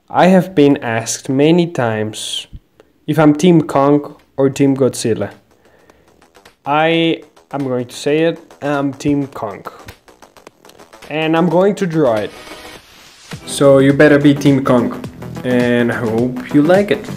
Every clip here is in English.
I have been asked many times if I'm Team Kong or Team Godzilla. I'm going to say it, I'm Team Kong. And I'm going to draw it. So you better be Team Kong. And I hope you like it.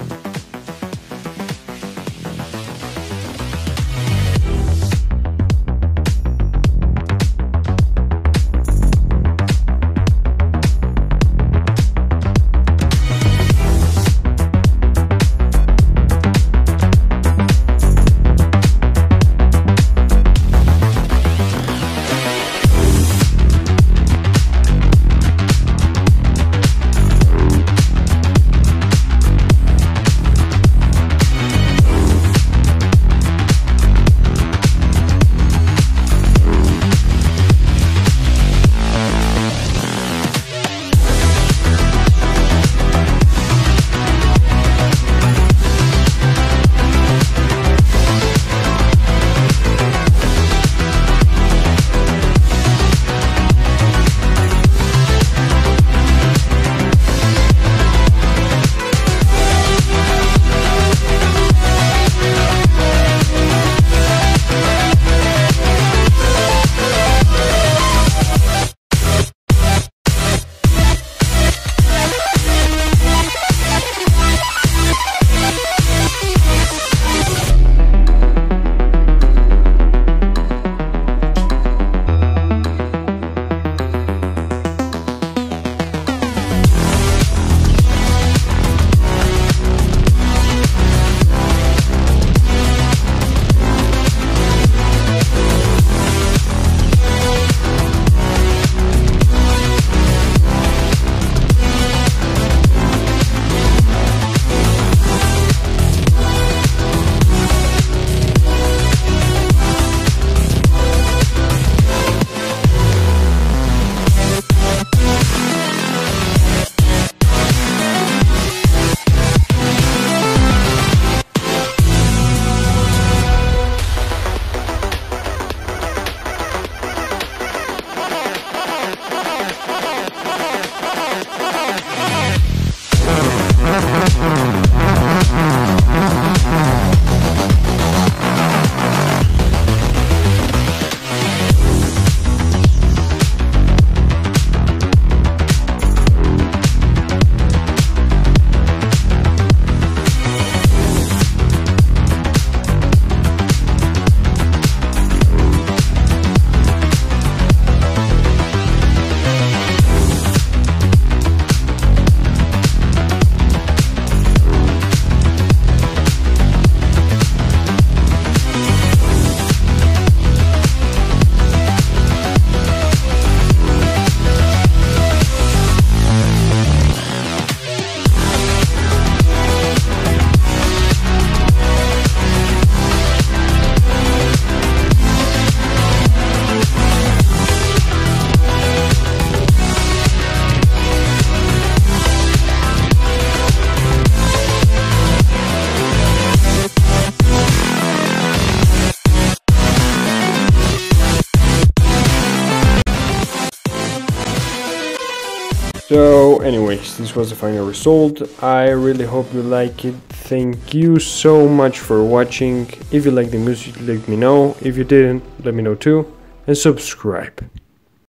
So anyways, this was the final result. I really hope you like it. Thank you so much for watching. If you like the music, let me know. If you didn't, let me know too. And subscribe.